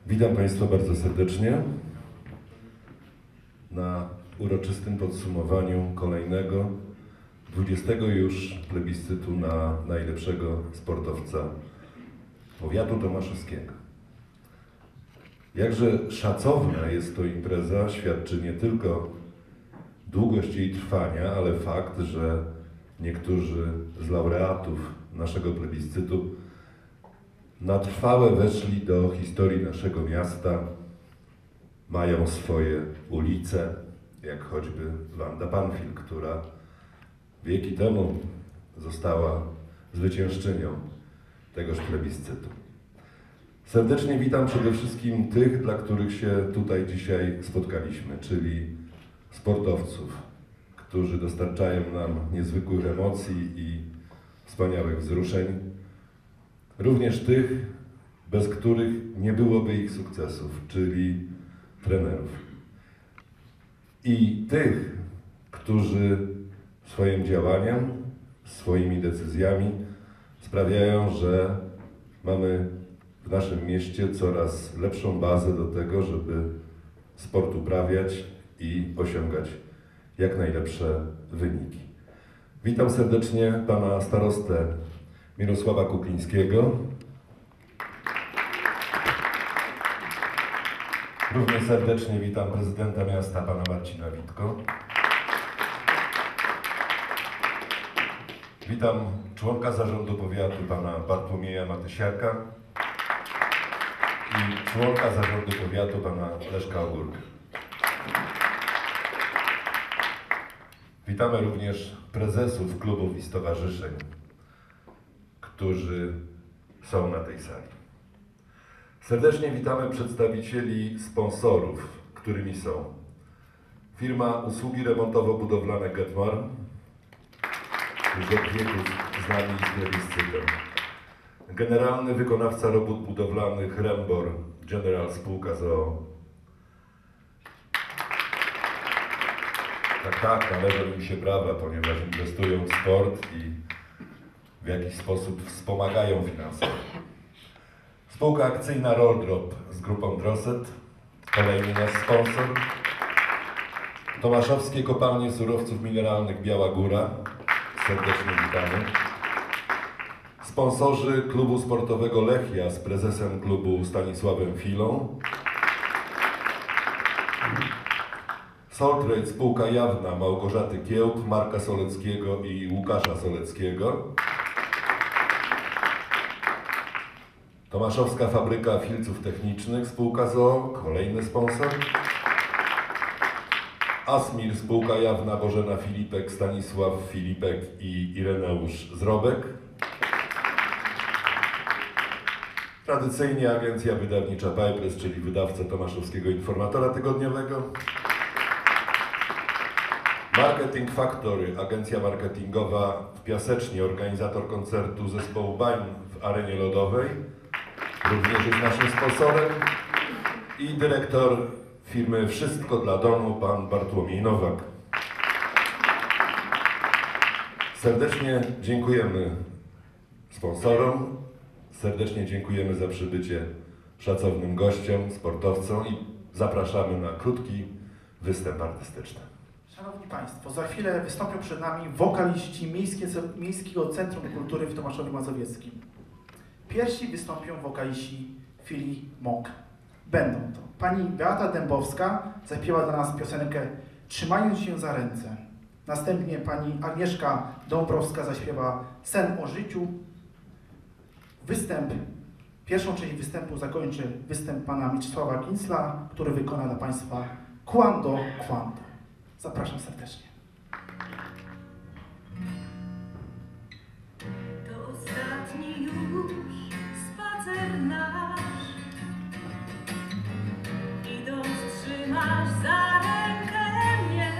Witam Państwa bardzo serdecznie na uroczystym podsumowaniu kolejnego, 20. już plebiscytu na najlepszego sportowca powiatu tomaszowskiego. Jakże szacowna jest to impreza, świadczy nie tylko długość jej trwania, ale fakt, że niektórzy z laureatów naszego plebiscytu na trwałe weszli do historii naszego miasta, mają swoje ulice, jak choćby Wanda Panfil, która wieki temu została zwyciężczynią tegoż plebiscytu. Serdecznie witam przede wszystkim tych, dla których się tutaj dzisiaj spotkaliśmy, czyli sportowców, którzy dostarczają nam niezwykłych emocji i wspaniałych wzruszeń. Również tych, bez których nie byłoby ich sukcesów, czyli trenerów. I tych, którzy swoim działaniem, swoimi decyzjami sprawiają, że mamy w naszym mieście coraz lepszą bazę do tego, żeby sport uprawiać i osiągać jak najlepsze wyniki. Witam serdecznie pana starostę Mirosława Kuklińskiego. Równie serdecznie witam prezydenta miasta pana Marcina Witko. Witam członka zarządu powiatu pana Bartłomieja Matysiaka i członka zarządu powiatu pana Leszka Ogórka. Witamy również prezesów klubów i stowarzyszeń, którzy są na tej sali. Serdecznie witamy przedstawicieli sponsorów, którymi są firma usługi remontowo-budowlane Getmar, już od wieków z nami i z plebiscytem. Generalny wykonawca robót budowlanych Rembor General Spółka z.o.o. Tak, należą im się brawa, ponieważ inwestują w sport i w jakiś sposób wspomagają finansowo. Spółka akcyjna Roll-Drop z grupą Drosset, kolejny nasz sponsor. Tomaszowskie Kopalnie Surowców Mineralnych Biała Góra, serdecznie witamy. Sponsorzy klubu sportowego Lechia z prezesem klubu Stanisławem Filą. Soltrade spółka jawna Małgorzaty Kiełb, Marka Soleckiego i Łukasza Soleckiego. Tomaszowska Fabryka Filców Technicznych, spółka z.o.o., kolejny sponsor. Asmir, spółka jawna Bożena Filipek, Stanisław Filipek i Ireneusz Zrobek. Tradycyjnie agencja wydawnicza Bajpres, czyli wydawca Tomaszowskiego Informatora Tygodniowego. Marketing Factory, agencja marketingowa w Piasecznie, organizator koncertu zespołu Bań w arenie lodowej, również jest naszym sponsorem. I dyrektor firmy Wszystko dla domu, pan Bartłomiej Nowak. Serdecznie dziękujemy sponsorom, serdecznie dziękujemy za przybycie szacownym gościom, sportowcom i zapraszamy na krótki występ artystyczny. Szanowni Państwo, za chwilę wystąpią przed nami wokaliści Miejskiego Centrum Kultury w Tomaszowie Mazowieckim. Pierwsi wystąpią wokaliści Fili Mok. Będą to pani Beata Dębowska, zaśpiewa dla nas piosenkę Trzymając się za ręce. Następnie pani Agnieszka Dąbrowska zaśpiewa Sen o życiu. Pierwszą część występu zakończy występ pana Mieczysława Kincla, który wykona dla Państwa Quando, Quando. Zapraszam serdecznie. To ostatni już spacer nasz. Idąc trzymasz za rękę mnie.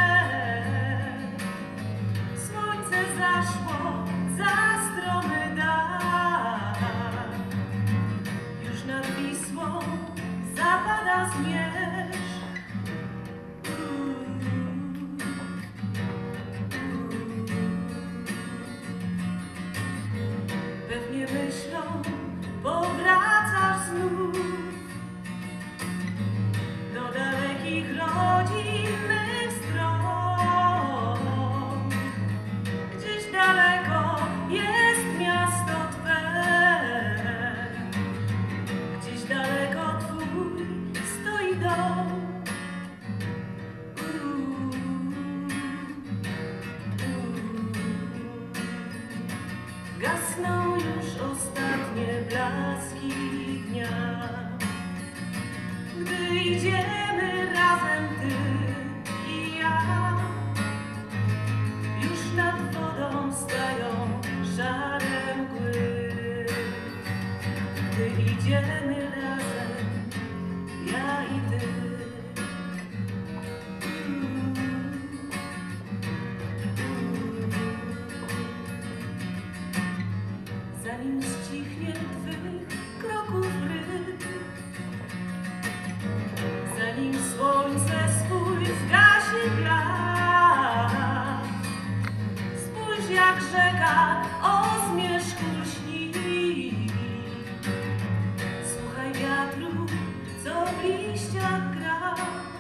Słońce zaszło za stromy dach. Już nad Wisłą zapada zmierzch. Pewnie myślą, powracasz znów. gasną już ostatnie blaski dnia. Gdy idziemy razem ty i ja, już nad wodą stają szare mgły. Gdy idziemy razem, ja i ty. Zanim ścichnie twych kroków rytm, zanim słońce swój zgasi blask, spójrz jak rzeka o zmierzchu lśni. Słuchaj wiatru, co w liściach gra.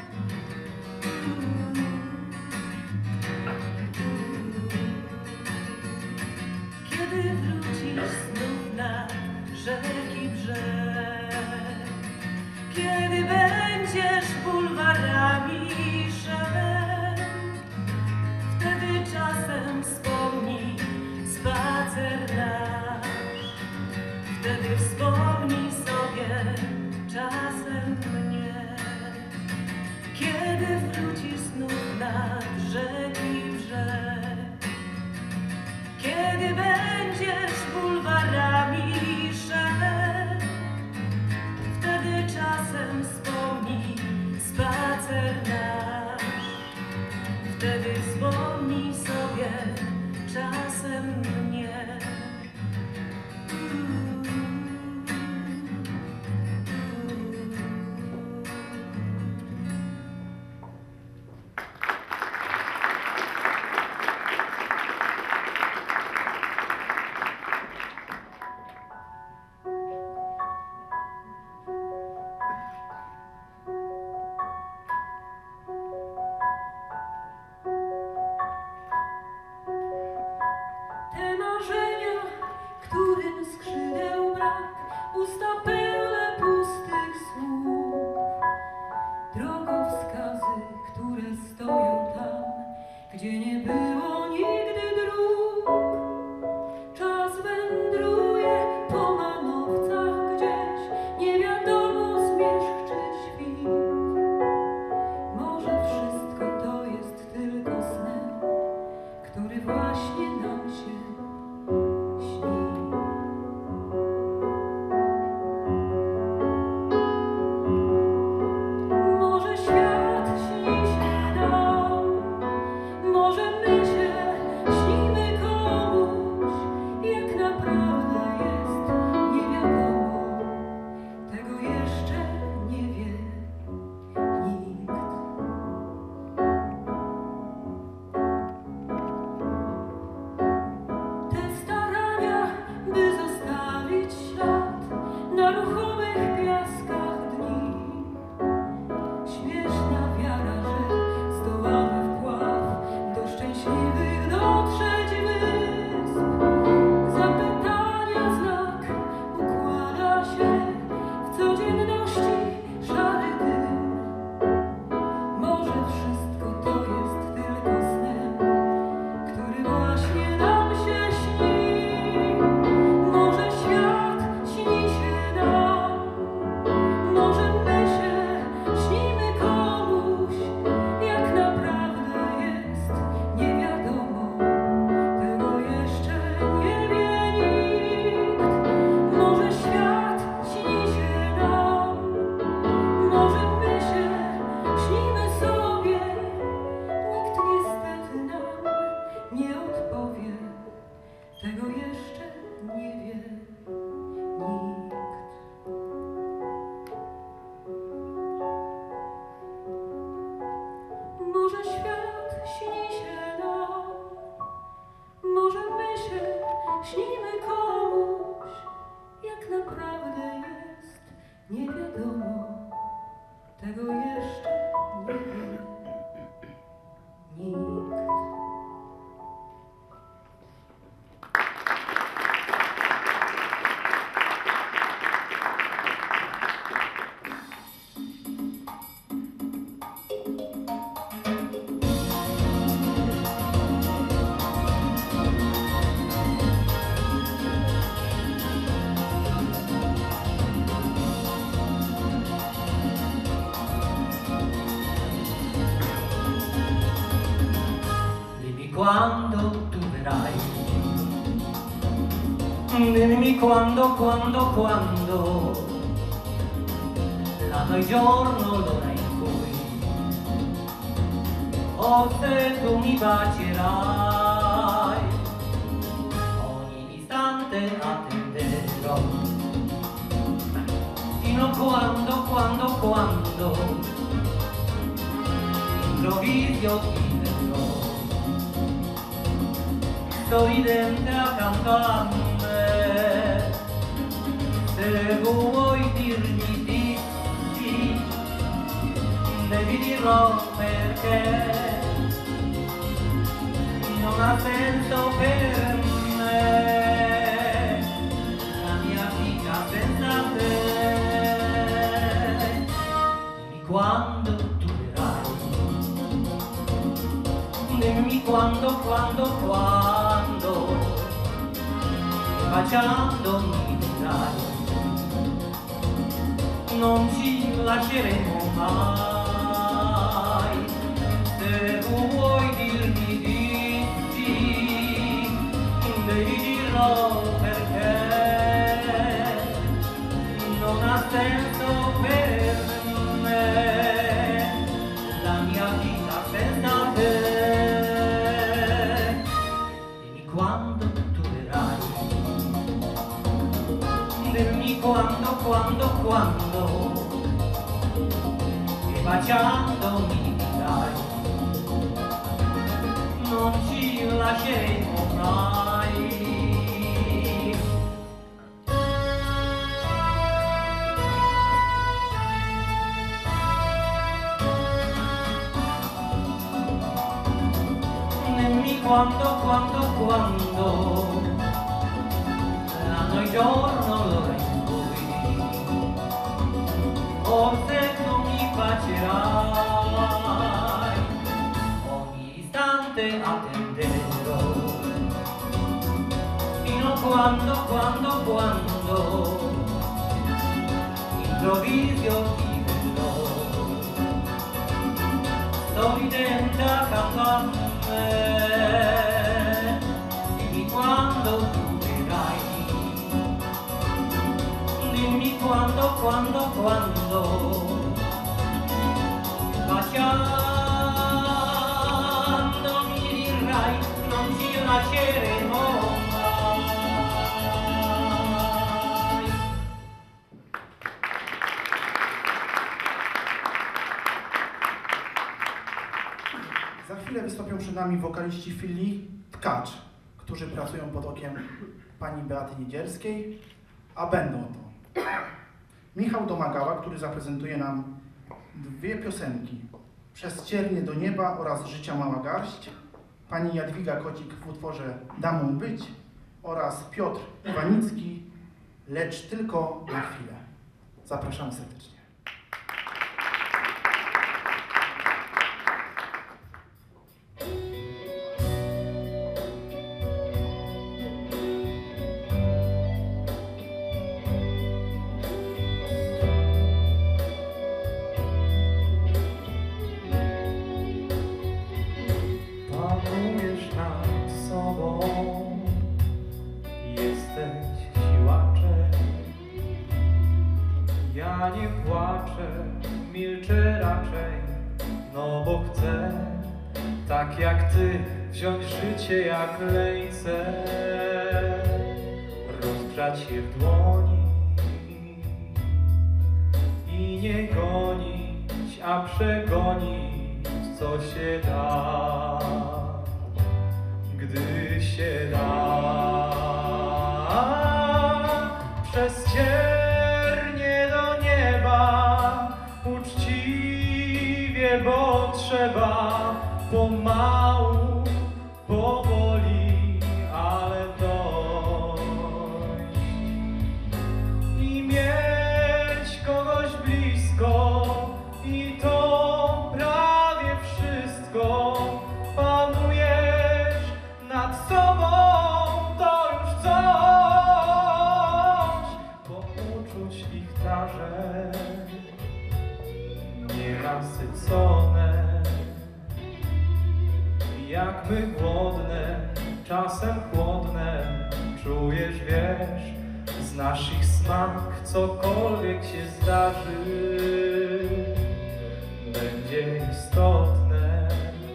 Kiedy wrócisz znów na rzeki brzeg, kiedy będziesz bulwarami szedł, wtedy czasem wspomnij spacer nasz. Wtedy wspomnij sobie czasem mnie. Kiedy wrócisz znów nad rzeki brzeg, kiedy będziesz bulwarami szedł, wtedy czasem wspomnij spacer nasz. Wtedy wspomnij sobie czasem mnie. Te marzenia, którym skrzydeł brak, usta pełne pustych słów, drogowskazy, które stoją tam, gdzie nie było nigdy dróg. Czas wędruje po manowcach gdzieś, nie wiadomo zmierzch czy świt. Może wszystko to jest tylko snem, który właśnie nam się śni. Może świat śni się nam, może my się śnimy komuś, jak naprawdę jest, nie wiadomo, tego jeszcze nie wie nikt. Te starania, by zostawić ślad na ruchomych piaskach dni. Śmieszna wiara, że zdołamy wpław do szczęśliwych dotrzeć wysp. Zapytania znak układa się w codzienności szary dym. Może wszystko to jest tylko snem, który właśnie nam się śni. Może świat śni się nam, może my się śnimy komuś, jak naprawdę jest, nie wiadomo, tego jeszcze nie wie nikt. Może świat śni się nam, może my się śnimy sobie, nikt niestety nam nie odpowie, tego jeszcze nie wie nikt. Może świat śni się nam, może my się śnimy komuś, jak naprawdę jest, nie wiadomo, tego jeszcze nie wie nikt. quando tu verai, dimmi quando l'anno e giorno, l'ora in cui se tu mi bacerai, ogni istante attenderò, fino a quando improvviso ti vedrò, sorridente accanto a me. Se vuoi dirmi di sì, devi dirlo perché non ha senso per me la mia vita senza te. Dimmi quando tu verrai, dimmi quando e baciandomi dirai non ci lasceremo mai. Se vuoi dirmi di sì, devi dirlo perché non ha senso per me la mia vita senza te. Dimmi quando tu verrai, dimmi quando e baciandomi dirai non ci lasceremo mai. Dimmi quando l'anno e giorno, l'ora in cui forse tu mi bacerai, ogni istante attenderò, fino a quando improvviso ti vedrò, sorridente accanto a me. Dimmi quando tu vedrai, dimmi quando baciandomi dirai non ci lasceremo mai. Za chwilę wystąpią przed nami wokaliści Fili Tkacz, którzy pracują pod okiem pani Beaty Niedzielskiej, a będą to Michał Domagała, który zaprezentuje nam dwie piosenki: Przez ciernie do nieba oraz Życia mała garść, pani Jadwiga Kocik w utworze Damą być oraz Piotr Iwanicki, Lecz tylko na chwilę. Zapraszam serdecznie. Ja nie płaczę, milczę raczej, no bo chcę, tak jak ty, wziąć życie jak lejce, rozgrzać je w dłoni i nie gonić, a przegonić, co się da, gdy się da. Przez ciernie do nieba, uczciwie, bo trzeba, pomału, powoli, ale dojść i mieć kogoś blisko, i to prawie wszystko. Panujesz nad sobą, to już coś, bo uczuć lichtarze nienasycone, jak my głodne. wiesz, znasz ich smak, cokolwiek się zdarzy, będzie istotne,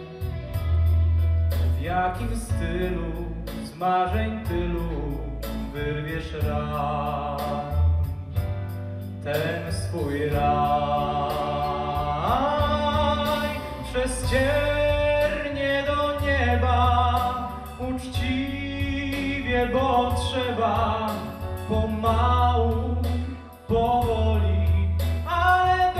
w jakim stylu z marzeń tylu wyrwiesz ram, ten swój raj. Przez ciernie do nieba, uczciwie, bo trzeba, pomału, powoli, ale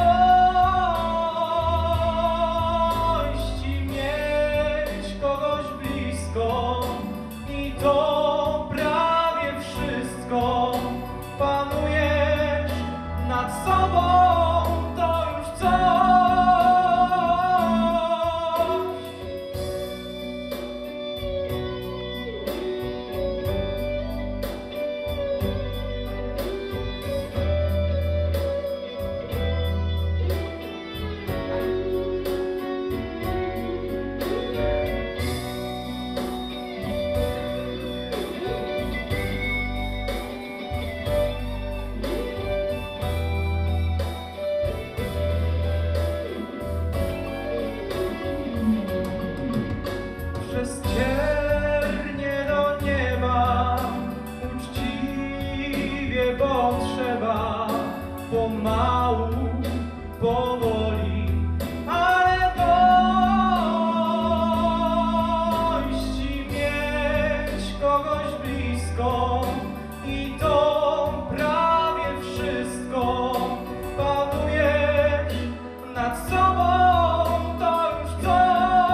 dojść i mieć kogoś blisko, i to prawie wszystko. Panujesz nad sobą, to już coś. Przez ciernie do nieba, uczciwie, bo trzeba, pomału, powoli, ale dojść i mieć kogoś blisko, i to prawie wszystko. Panujesz nad sobą, to już coś.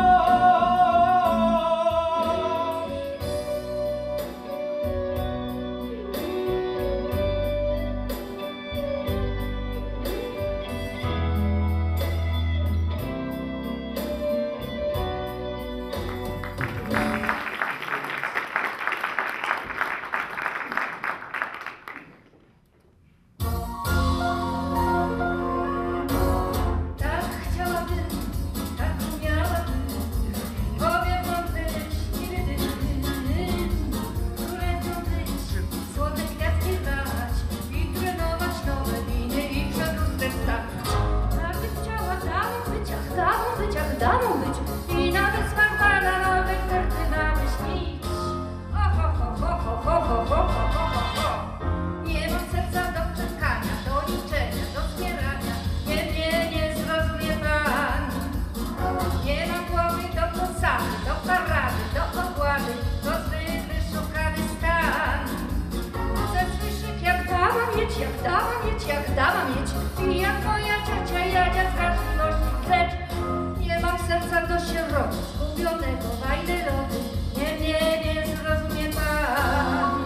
Tak chciałabym, tak umiałabym, powiem wam być niewydym, królewną być, złote kwiatki brać i trenować nowe winy i przed lustrem stać. Tak bym chciała damą być, ach damą być i na wyspach bananowych kartynami śnić. O ho ho ho ho ho ho ho ho ho ho. Nie mam serca do czekania, do liczenia, do zbierania. Nie zrozumie pan. Nie mam głowy do posady, do parady, do ogłady. To zbyt wyszukany stan. Chcę słyszeć jak dama mieć, jak dama mieć, jak dama mieć. I jak moja ciocia Jadzia z wrażliwości precz. Nie mam serca do sieroty, zgubionego wajny lody. Nie zrozumie pan.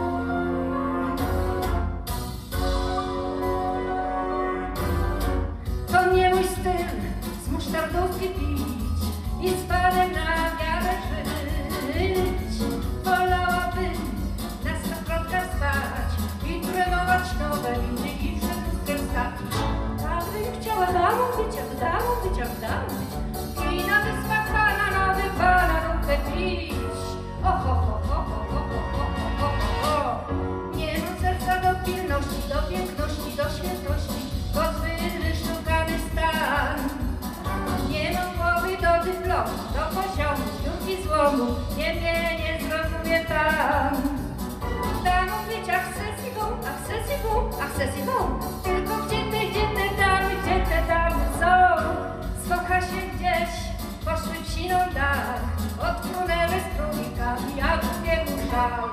To nie mój styl z musztardówki pić i z panem na wiarę żyć. Wolałabym na stokrotkach spać i trenować nowe winy i przed lustrem stać. Tak bym chciała damą być, jak damą być, jak damą być i na wyspach bananowych bananówkę pić. O ho ho ho ho ho ho ho ho ho. Nie mam serca do pilności, do piękności, do świętości. To zbyt wyszukany stan. Nie mam głowy do dyplomu, do poziomu, zbiórki złomu. Nie zrozumie pan. Damą być accessibą, tylko gdzie te damy są? Skocha się gdzieś, poszły w siną dal, odpłynęły strumikami, jak w biegu żal.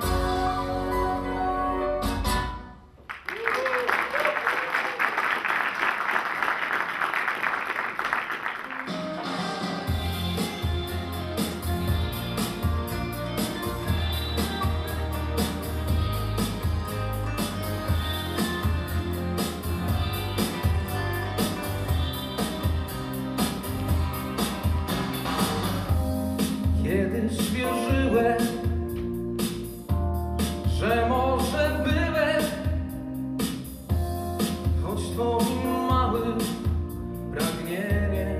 Kiedyś wierzyłem, że może byłem, choć twoim małym pragnieniem,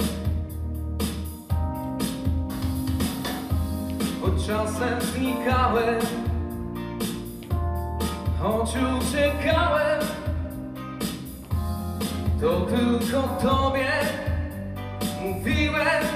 choć czasem znikałem choć uciekałem, to tylko tobie mówiłem.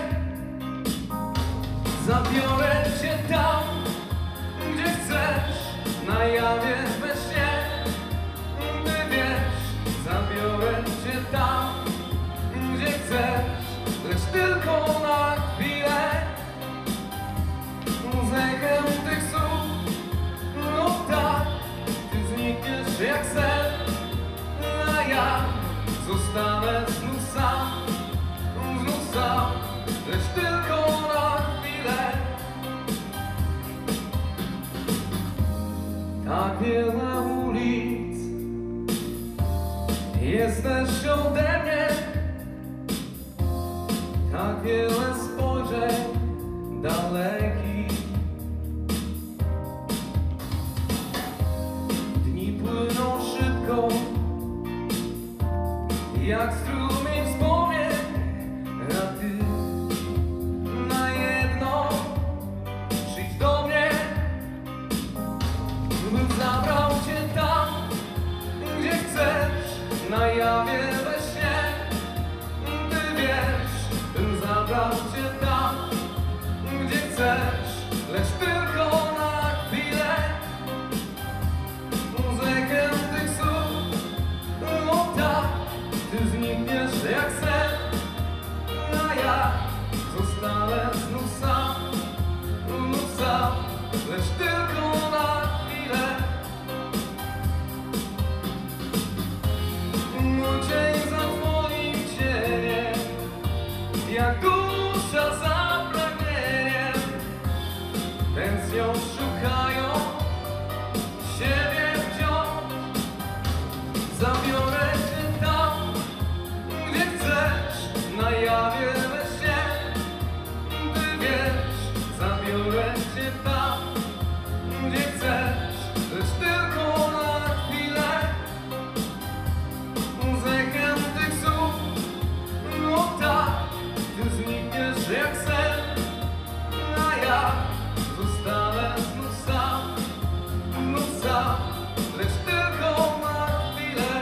Zabiorę cię tam, gdzie chcesz, na jawie we śnie. Ty wiesz, zabiorę cię tam, gdzie chcesz, lecz tylko na chwilę. Z echem tych słów, no tak, ty znikniesz jak sen, a ja zostanę znów sam, lecz tylko na chwilę. Tak wiele ulic jest też ode mnie, tak wiele spojrzeń dalekich. Dni płyną szybko, jak strumień wspomnień, a ty na jedno przyjdź do mnie, bym zabrał cię tam, gdzie chcesz, na jawie we śnie. Ty wiesz, bym zabrał cię tam, gdzie chcesz, lecz tylko na chwilę. Z echem tych słów, no tak, ty znikniesz jak sen, a ja zostanę znów sam, lecz tylko na chwilę. Mój cień za twoim cieniem, jak dusza za pragnieniem, tęsknią, szukają siebie wciąż. Zabiorę cię tam, gdzie chcesz, na jawie we śnie. Ty wiesz, zabiorę cię tam, gdzie chcesz, lecz tylko na chwilę. Z echem tych słów, no tak, ty znikniesz jak sen, a ja zostanę znów sam, lecz tylko na chwilę.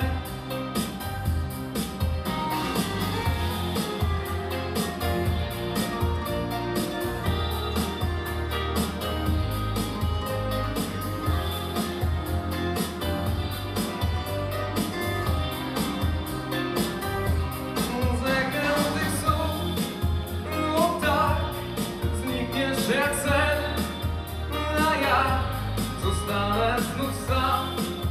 Z echem tych słów, no tak, znikniesz jak sen, a ja zostanę znów sam,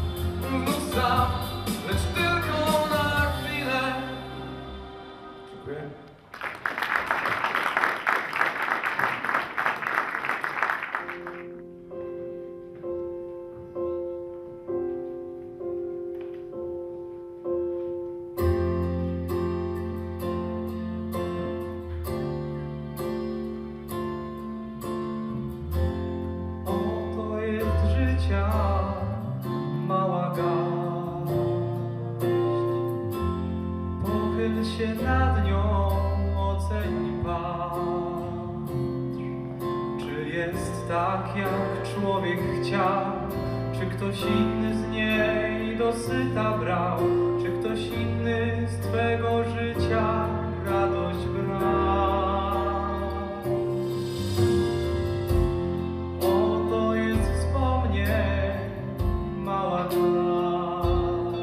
lecz tylko na chwilę. Dziękuję. Oto jest życia mała garść. Pochyl się nad nią, oceń, patrz. Czy jest tak, jak człowiek chciał? Czy ktoś inny z niej dosyta brał? Czy ktoś inny z twego życia radość brał? Oto jest wspomnień mała garść.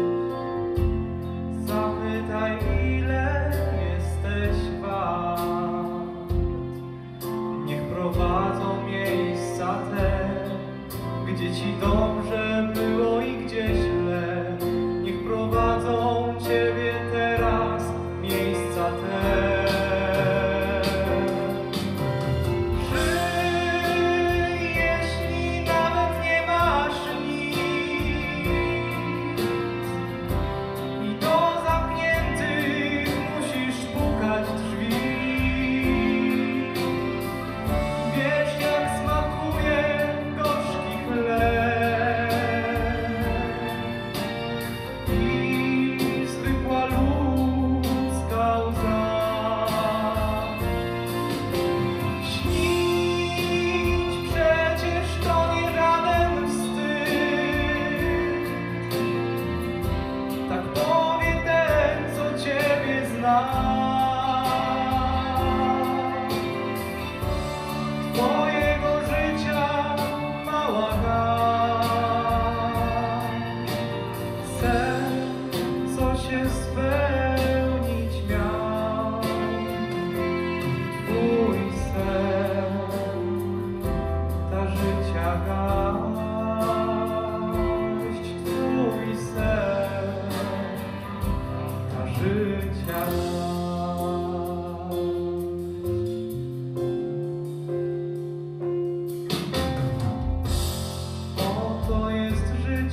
Zapytaj, ile jesteś wart. Niech prowadzą miejsca te, gdzie ci dobrze było i gdzie źle. Niech prowadzą ciebie teraz miejsca te. Żyj, jeśli nawet nie masz nic i do zamkniętych musisz pukać drzwi. Wiesz, jak smakuje gorzki chleb.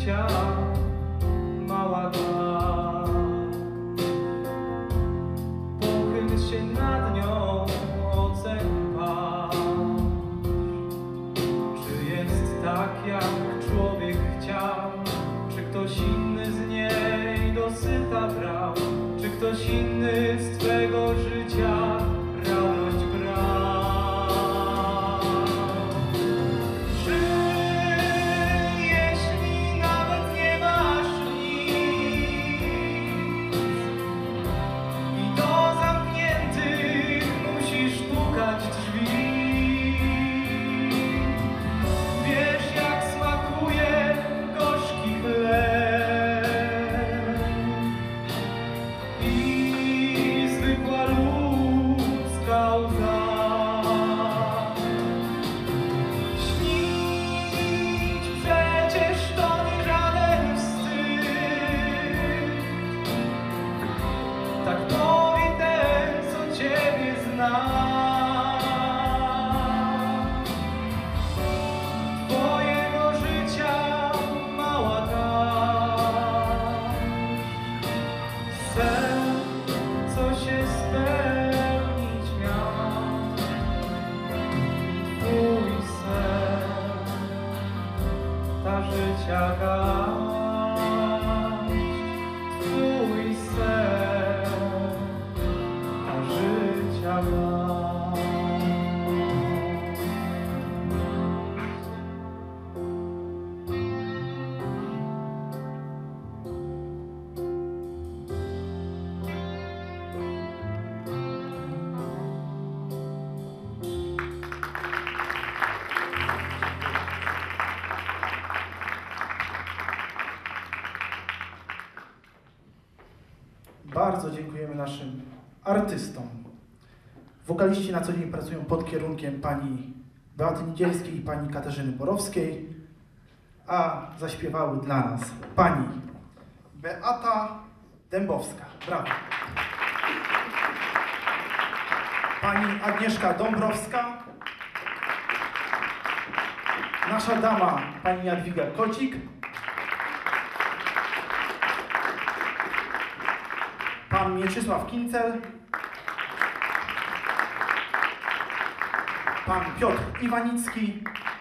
życia mała dama. Pochyl się nad nią, oceń patrz, czy jest tak jak człowiek chciał, czy ktoś inny z niej dosyta brał, czy ktoś inny z twego życia radość brał. Czy jeśli nawet nie masz nic i do zamkniętych musisz pukać drzwi, wiesz jak smakuje gorzki chleb i zwykła ludzka łza. Śnić przecież to nie żaden wstyd, tak powie ten, co ciebie zna. Twojego życia mała dasz, sen, co się spełnić miał. Twój sen, ta życia garść. Twój sen, ta życia garść. Bardzo dziękujemy naszym artystom. Wokaliści na co dzień pracują pod kierunkiem pani Beaty Niedzielskiej i pani Katarzyny Borowskiej, a zaśpiewały dla nas pani Beata Dębowska. Brawo. Pani Agnieszka Dąbrowska. Nasza dama, pani Jadwiga Kocik. Pan Mieczysław Kincel. Pan Piotr Iwanicki.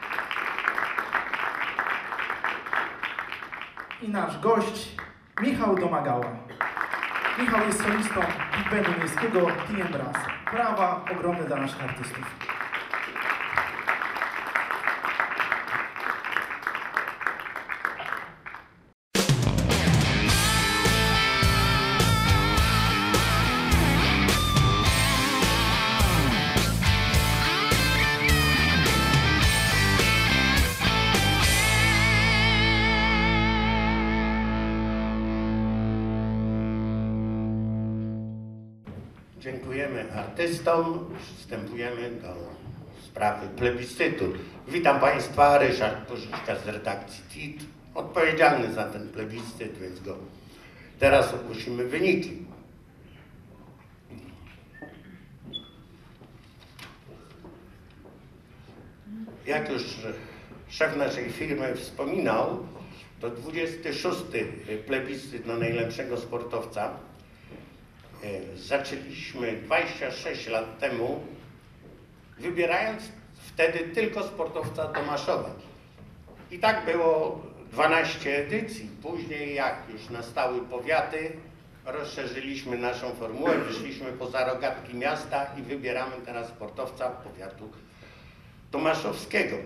I nasz gość Michał Domagała. Michał jest solistą Big Bandu Miejskiego TM Brass. Brawa ogromne dla naszych artystów. Dziękujemy artystom. Przystępujemy do sprawy plebiscytu. Witam Państwa, Ryszard Pożyczka z redakcji TIT, odpowiedzialny za ten plebiscyt, więc go teraz ogłosimy wyniki. Jak już szef naszej firmy wspominał, to 26. plebiscyt na najlepszego sportowca. Zaczęliśmy 26 lat temu, wybierając wtedy tylko sportowca Tomaszowa. I tak było 12 edycji. Później, jak już nastały powiaty, rozszerzyliśmy naszą formułę, wyszliśmy poza rogatki miasta i wybieramy teraz sportowca powiatu tomaszowskiego.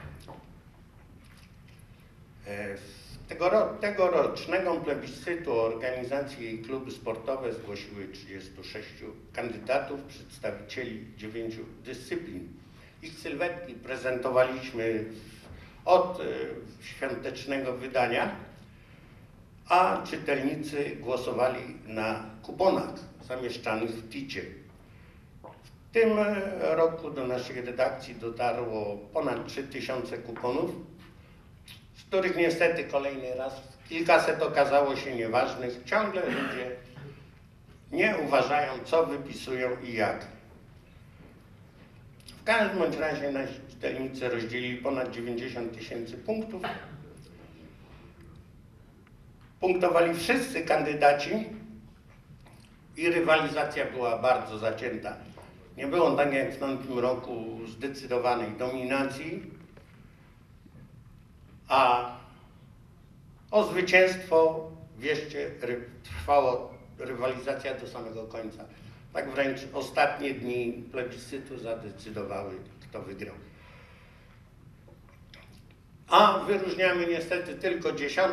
Tegorocznego plebiscytu organizacji i kluby sportowe zgłosiły 36 kandydatów, przedstawicieli 9 dyscyplin. Ich sylwetki prezentowaliśmy od świątecznego wydania, a czytelnicy głosowali na kuponach zamieszczanych w TIT-cie. W tym roku do naszej redakcji dotarło ponad 3000 kuponów, z których niestety kolejny raz kilkaset okazało się nieważnych. Ciągle ludzie nie uważają, co wypisują i jak. W każdym bądź razie nasi czytelnicy rozdzielili ponad 90 000 punktów punktowali wszyscy kandydaci i rywalizacja była bardzo zacięta. Nie było tak jak w tamtym roku zdecydowanej dominacji, a o zwycięstwo, wierzcie, trwała rywalizacja do samego końca. Tak wręcz ostatnie dni plebiscytu zadecydowały, kto wygrał. A wyróżniamy niestety tylko 10.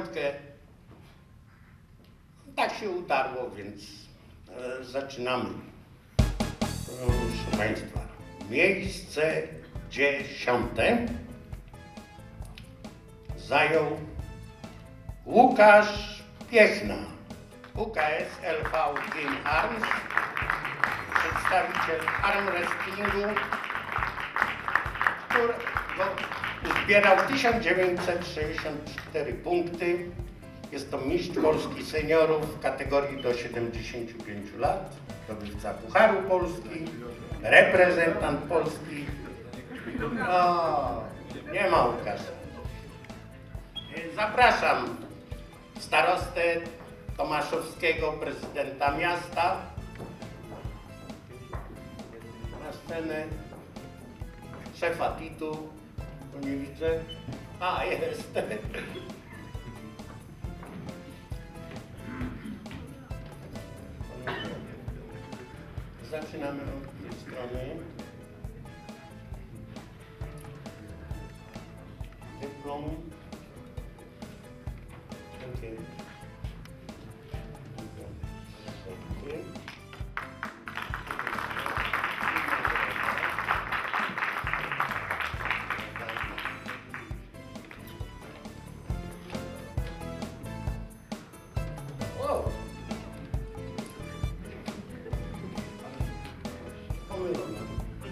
Tak się utarło, więc zaczynamy. Proszę Państwa, miejsce 10. zajął Łukasz Piechna, UKS LV Game Arms, przedstawiciel arm wrestlingu, którego uzbierał 1964 punkty. Jest to mistrz Polski seniorów w kategorii do 75 lat, zdobywca Pucharu Polski, reprezentant Polski. O, nie ma Łukasza. Zapraszam starostę tomaszowskiego, prezydenta miasta na scenę, szefa TIT-u, bo nie widzę. A, jest. Zaczynamy od tej strony. Dyplom. Okay. Wow. Pomylone.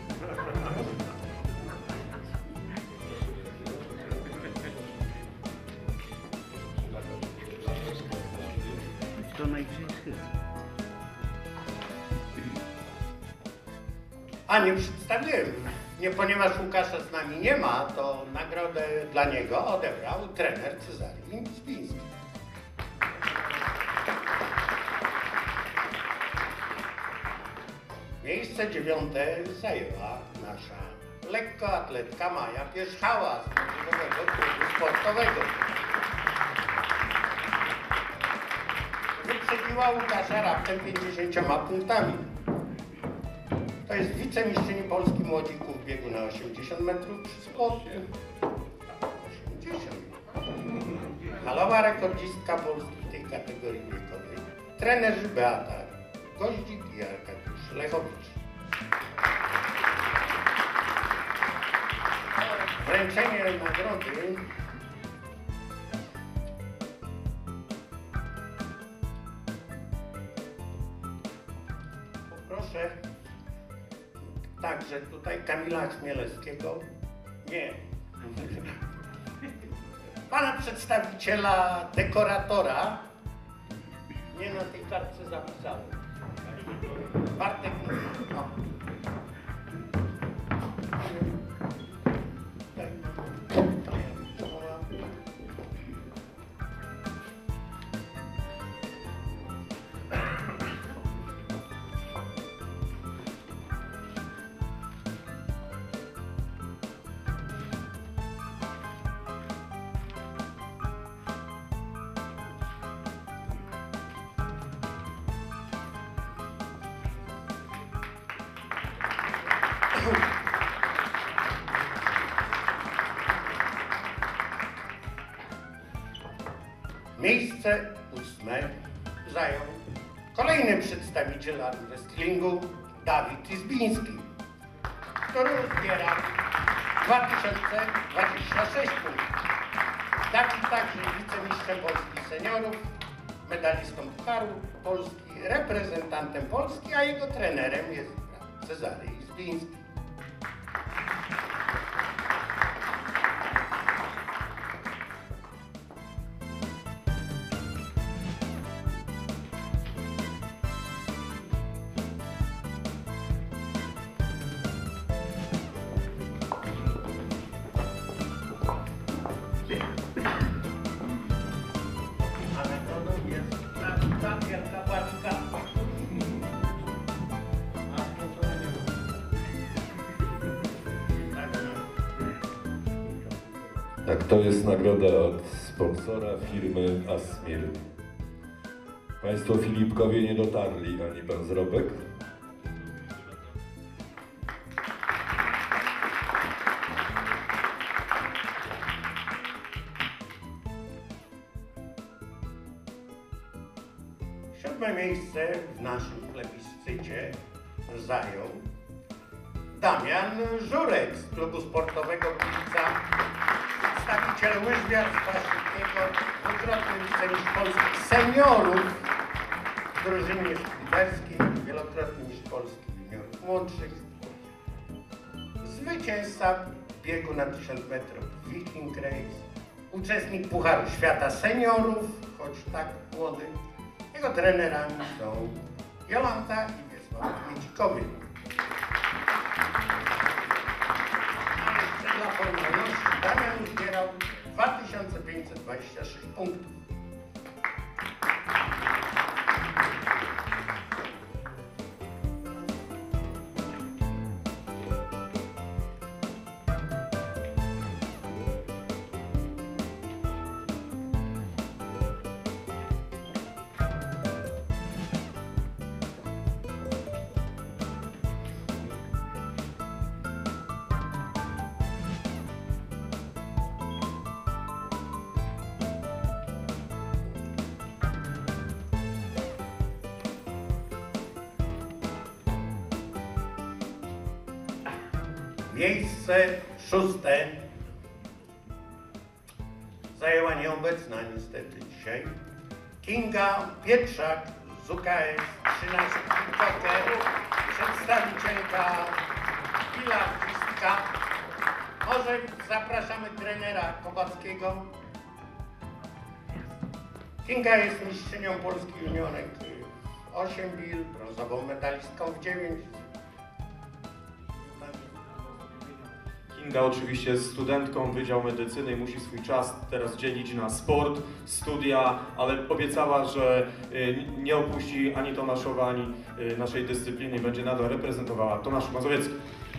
To najczęściej. A nie przedstawiłem. Nie, ponieważ Łukasza z nami nie ma, to nagrodę dla niego odebrał trener Cezary Spiński. Miejsce 9. zajęła nasza lekkoatletka Maja Pierzchała z Młodzieżowego Klubu Sportowego. Wyprzedziła Łukasza raptem 50 punktami. To jest wicemistrzyni Polski młodzików w biegu na 80 metrów przy skoku. 80. Halowa rekordzistka Polski w tej kategorii wiekowej. Trenerzy Beata Goździk i Arkadiusz Lechowicz. Wręczenie nagrody poproszę także tutaj Kamila Chmielewskiego. Nie. Pana przedstawiciela dekoratora. Nie na tej kartce zapisałem. Bartek. No. Miejsce 8. zajął kolejny przedstawiciel arm wrestlingu, Dawid Izbiński, który zbiera 2026 punktów. Dawid także wicemistrzem Polski seniorów, medalistą Pucharu Polski, reprezentantem Polski, a jego trenerem jest Cezary Izbiński. A nagrodą Tak, to jest nagroda od sponsora firmy Asmir. Państwo Filipkowie nie dotarli, ani pan Zrobek. Siódme miejsce w naszym plebiscycie zajął Damian Żurek z klubu sportowego Gliwica, przedstawiciel łyżwiarstwa szybkiego, dwukrotny wicemistrz Polski seniorów w drużynie szpilberskiej, wielokrotny mistrz Polski juniorów młodszych, zwycięzca biegu na 1000 metrów Viking Race, uczestnik Pucharu Świata Seniorów, choć tak młody. Jego trenerami są Jolanta i Wiesław Miedzikowy. A jeszcze dla formalności Damian zbierał 2526 punktów. Miejsce szóste zajęła nieobecna niestety dzisiaj Kinga Pietrzak z UKS 13 Joker, przedstawicielka pilarcistka. Może zapraszamy trenera Kowalskiego. Kinga jest mistrzynią Polski juniorek 8 bil, brązową medalistką w 9. Kinga oczywiście jest studentką Wydziału Medycyny i musi swój czas teraz dzielić na sport, studia, ale obiecała, że nie opuści ani Tomaszowa, ani naszej dyscypliny i będzie nadal reprezentowała Tomasz Mazowiecki.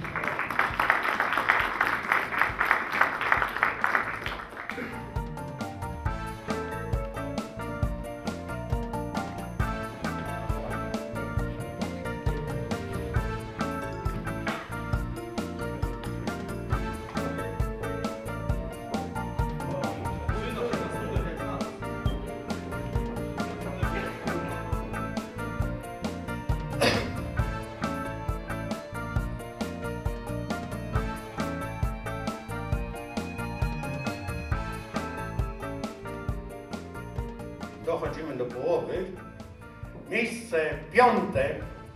Dochodzimy do połowy. Miejsce piąte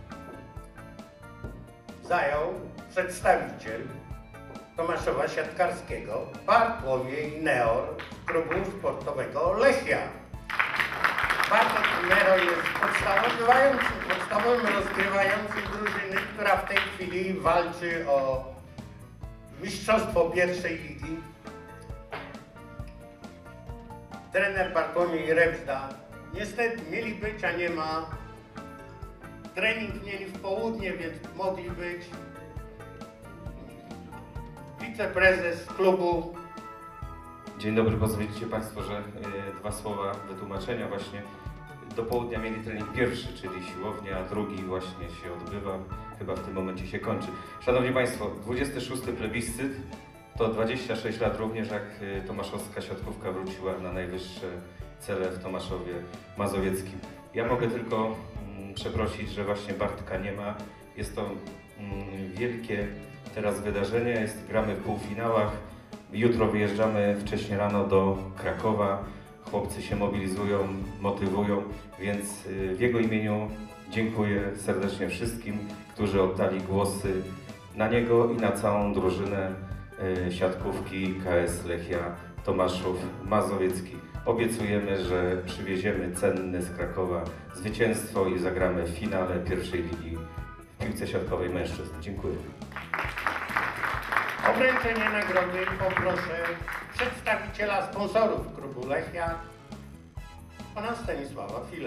zajął przedstawiciel Tomaszowa Siatkarskiego Bartłomiej Neor z klubu sportowego Lechia. Bartek Neor jest podstawowym rozgrywającym drużyny, która w tej chwili walczy o mistrzostwo pierwszej ligi. Trener Bartłomiej Rebzda. Niestety mieli być, a nie ma. Trening mieli w południe, więc mogli być. Wiceprezes klubu. Dzień dobry, pozwolicie Państwo, że dwa słowa wytłumaczenia. Właśnie do południa mieli trening pierwszy, czyli siłownia, a drugi właśnie się odbywa. Chyba w tym momencie się kończy. Szanowni Państwo, 26. plebiscyt. To 26 lat również, jak tomaszowska siatkówka wróciła na najwyższe cele w Tomaszowie Mazowieckim. Ja mogę tylko przeprosić, że właśnie Bartka nie ma. Jest to wielkie teraz wydarzenie, gramy w półfinałach. Jutro wyjeżdżamy wcześnie rano do Krakowa. Chłopcy się mobilizują, motywują, więc w jego imieniu dziękuję serdecznie wszystkim, którzy oddali głosy na niego i na całą drużynę siatkówki KS Lechia Tomaszów Mazowiecki. Obiecujemy, że przywieziemy cenne z Krakowa zwycięstwo i zagramy w finale pierwszej ligi w piłce siatkowej mężczyzn. Dziękuję. O wręczenie nagrody poproszę przedstawiciela sponsorów klubu Lechia, pana Stanisława Filę.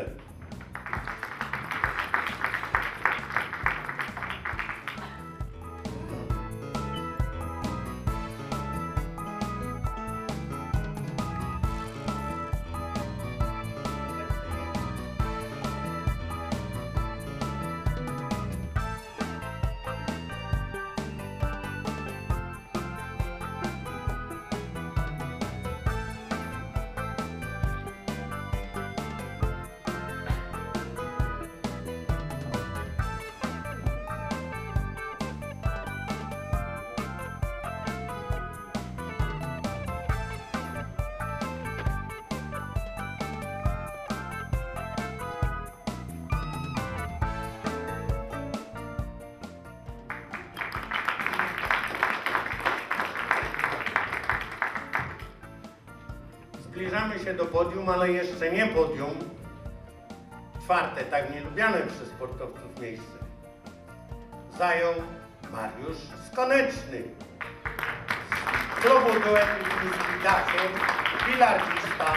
się do podium, ale jeszcze nie podium. Czwarte, tak nielubiane przez sportowców miejsce, zajął Mariusz Skoneczny z klubu duetu Chiński Dachiem, bilardzista.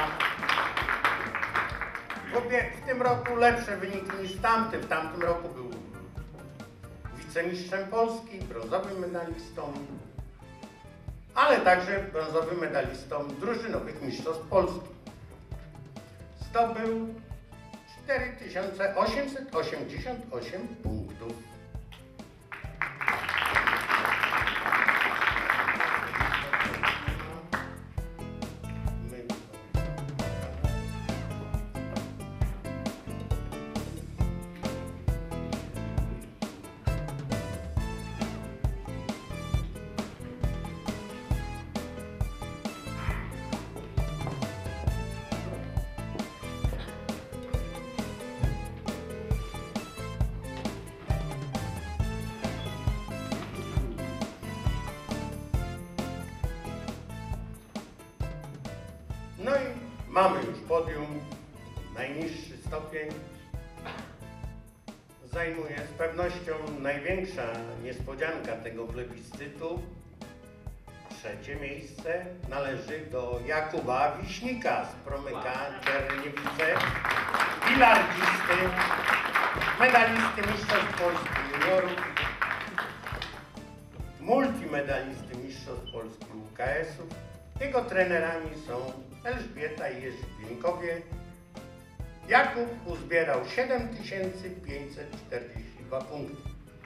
W tym roku lepsze wyniki niż w tamtym. W tamtym roku był wicemistrzem Polski, brązowym medalistą, ale także brązowym medalistą drużynowych mistrzostw Polski. Zdobył 4888 punktów. No i mamy już podium, najniższy stopień. Zajmuje z pewnością największa niespodzianka tego plebiscytu. Trzecie miejsce należy do Jakuba Wiśnika z promyka Czerniewice, bilardzisty, medalisty mistrzostw Polski juniorów, multimedalisty mistrzostw Polski UKS-ów. Jego trenerami są Elżbieta i Jerzy Pieńkowie. Jakub uzbierał 7542 punkty.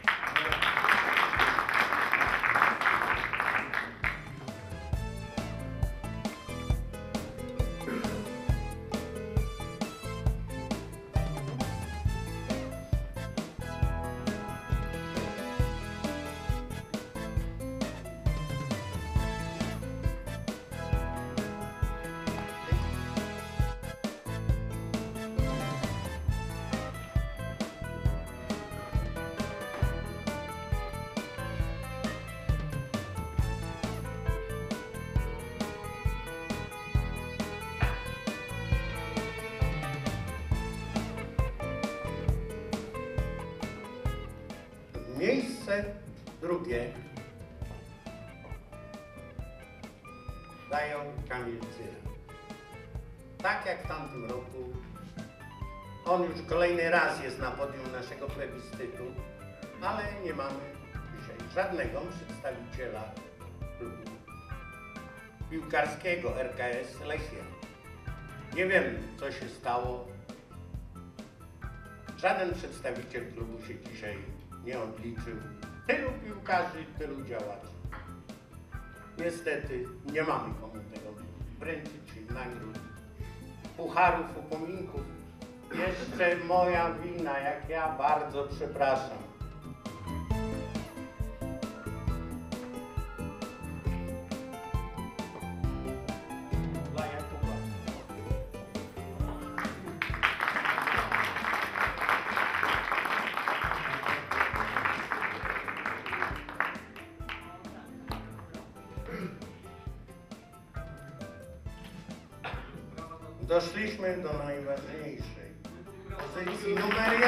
Miejsce drugie zajął Kamil Cyra. Tak jak w tamtym roku, on już kolejny raz jest na podium naszego plebiscytu, ale nie mamy dzisiaj żadnego przedstawiciela klubu piłkarskiego RKS Lechia. Nie wiem, co się stało. Żaden przedstawiciel klubu się dzisiaj nie odliczył. Tylu piłkarzy, tylu działaczy. Niestety nie mamy komu tego wręczyć nagród, pucharów, upominków. Jeszcze moja wina, jak ja bardzo przepraszam. Dla Jakuba. Doszliśmy do najważniejszej pozycji numer 1.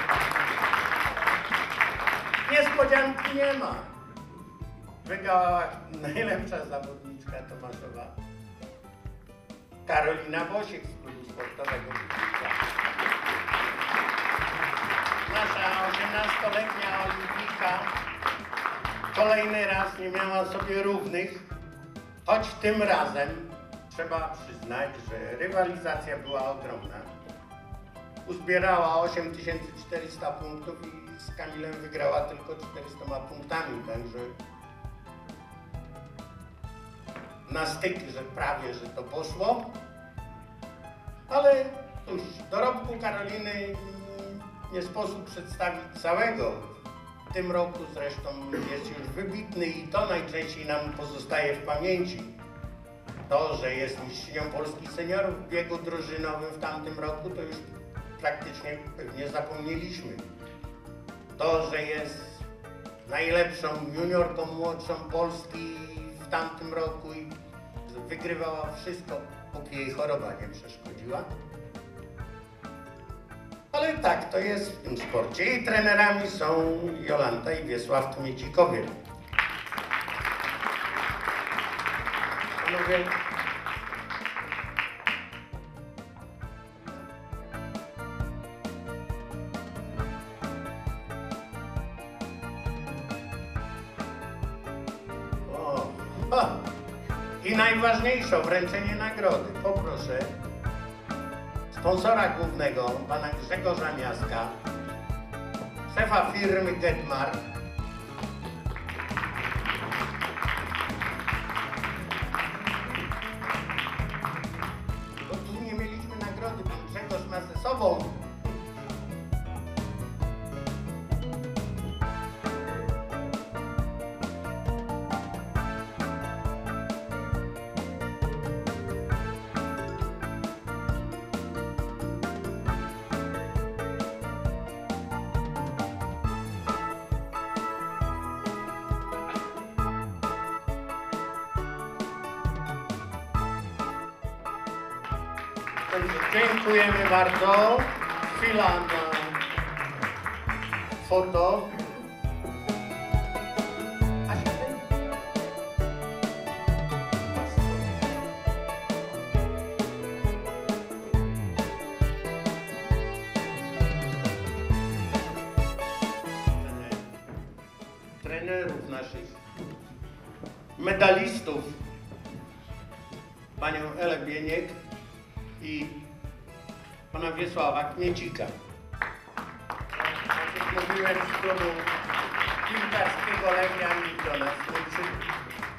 Niespodzianki nie ma. Wygrała najlepsza zawodniczka Tomaszowa, Karolina Bosiek z klubu sportowego Gliwice. Nasza 18-letnia olimpijka kolejny raz nie miała sobie równych, choć tym razem trzeba przyznać, że rywalizacja była ogromna. Uzbierała 8400 punktów i z Kamilem wygrała tylko 400 punktami, także na styk, że prawie, że to poszło. Ale cóż, dorobku Karoliny nie sposób przedstawić całego. W tym roku zresztą jest już wybitny i to najczęściej nam pozostaje w pamięci. To, że jest mistrzynią Polski seniorów w biegu drużynowym w tamtym roku, to już praktycznie pewnie zapomnieliśmy. To, że jest najlepszą juniorką młodszą Polski w tamtym roku i wygrywała wszystko, póki jej choroba nie przeszkodziła. Ale tak to jest w tym sporcie. Jej trenerami są Jolanta i Wiesław Kmiecikowie. Panowie, i najważniejsze wręczenie nagrody. Poproszę sponsora głównego, pana Grzegorza Miaska, szefa firmy Getmark, bo tu nie mieliśmy nagrody, pan Grzegorz ma ze sobą. Dziękujemy bardzo. Chwila na foto. Trenerów naszych, medalistów, panią Elę Bieniek i pana Wiesława Kmiecika. Tak jak mówiłem, z klubu piłkarskiego Legia do nas przybył.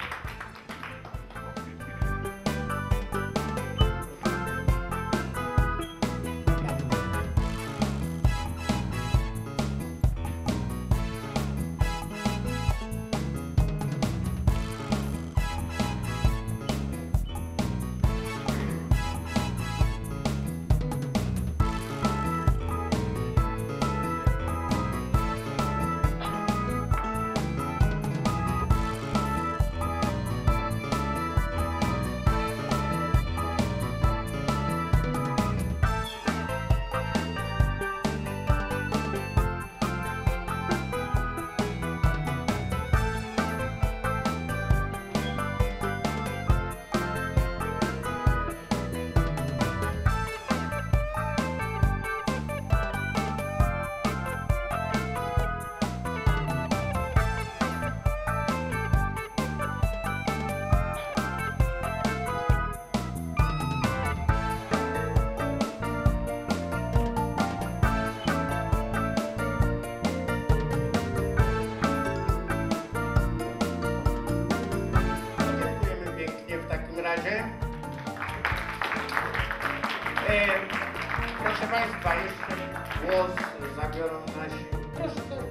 Proszę Państwa, jeszcze głos zabiorą nasi. Proszę.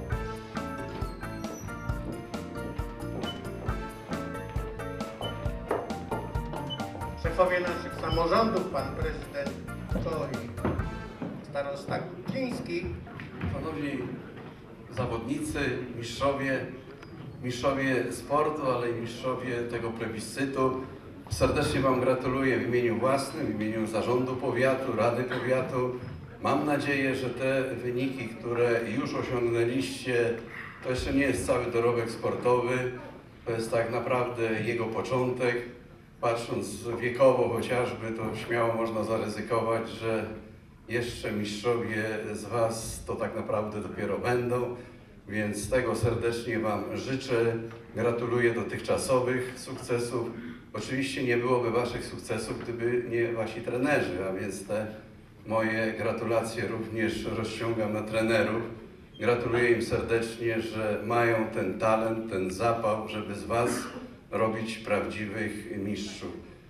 Szefowie naszych samorządów, pan prezydent i starosta Kutliński. Szanowni zawodnicy, mistrzowie sportu, ale i mistrzowie tego plebiscytu. Serdecznie Wam gratuluję w imieniu własnym, w imieniu zarządu powiatu, Rady Powiatu. Mam nadzieję, że te wyniki, które już osiągnęliście, to jeszcze nie jest cały dorobek sportowy, to jest tak naprawdę jego początek. Patrząc wiekowo chociażby, to śmiało można zaryzykować, że jeszcze mistrzowie z Was to tak naprawdę dopiero będą, więc tego serdecznie Wam życzę. Gratuluję dotychczasowych sukcesów. Oczywiście nie byłoby Waszych sukcesów, gdyby nie Wasi trenerzy, a więc te moje gratulacje również rozciągam na trenerów. Gratuluję im serdecznie, że mają ten talent, ten zapał, żeby z Was robić prawdziwych mistrzów.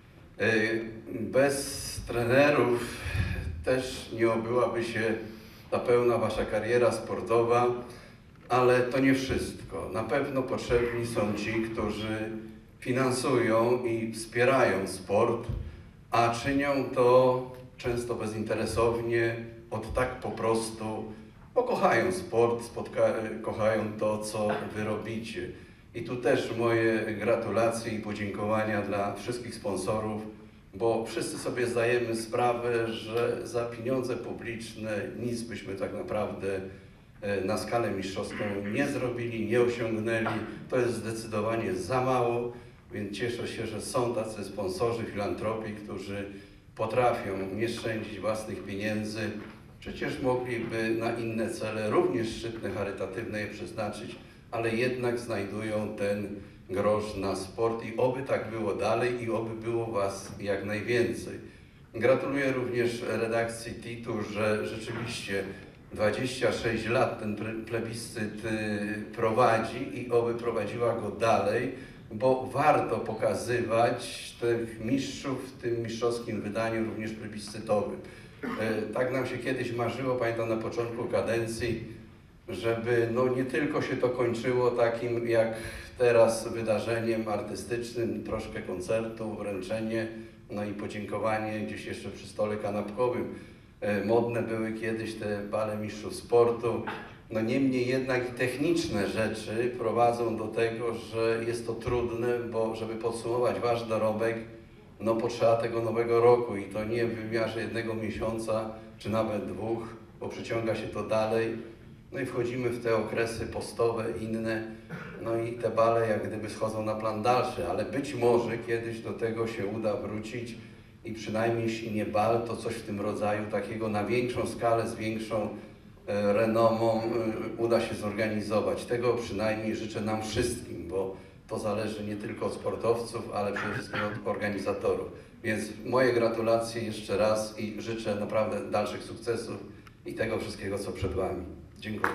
Bez trenerów też nie obyłaby się ta pełna Wasza kariera sportowa, ale to nie wszystko. Na pewno potrzebni są ci, którzy finansują i wspierają sport, a czynią to często bezinteresownie, od tak po prostu, bo kochają sport, kochają to, co Wy robicie. I tu też moje gratulacje i podziękowania dla wszystkich sponsorów, bo wszyscy sobie zdajemy sprawę, że za pieniądze publiczne nic byśmy tak naprawdę na skalę mistrzowską nie zrobili, nie osiągnęli. To jest zdecydowanie za mało, więc cieszę się, że są tacy sponsorzy filantropii, którzy potrafią nie szczędzić własnych pieniędzy. Przecież mogliby na inne cele, również szczytne, charytatywne je przeznaczyć, ale jednak znajdują ten grosz na sport i oby tak było dalej i oby było Was jak najwięcej. Gratuluję również redakcji TIT-u, że rzeczywiście 26 lat ten plebiscyt prowadzi i oby prowadziła go dalej, bo warto pokazywać tych mistrzów w tym mistrzowskim wydaniu, również plebiscytowym. Tak nam się kiedyś marzyło, pamiętam na początku kadencji, żeby no nie tylko się to kończyło takim jak teraz wydarzeniem artystycznym, troszkę koncertu, wręczenie, no i podziękowanie gdzieś jeszcze przy stole kanapkowym. Modne były kiedyś te bale mistrzów sportu. No niemniej jednak i techniczne rzeczy prowadzą do tego, że jest to trudne, bo żeby podsumować Wasz dorobek, no potrzeba tego nowego roku i to nie w wymiarze 1 miesiąca, czy nawet 2, bo przeciąga się to dalej. No i wchodzimy w te okresy postowe, inne, no i te bale jak gdyby schodzą na plan dalszy, ale być może kiedyś do tego się uda wrócić i przynajmniej jeśli nie bal, to coś w tym rodzaju takiego na większą skalę, z większą renomą uda się zorganizować. Tego przynajmniej życzę nam wszystkim, bo to zależy nie tylko od sportowców, ale przede wszystkim od organizatorów. Więc moje gratulacje jeszcze raz i życzę naprawdę dalszych sukcesów i tego wszystkiego, co przed Wami. Dziękuję.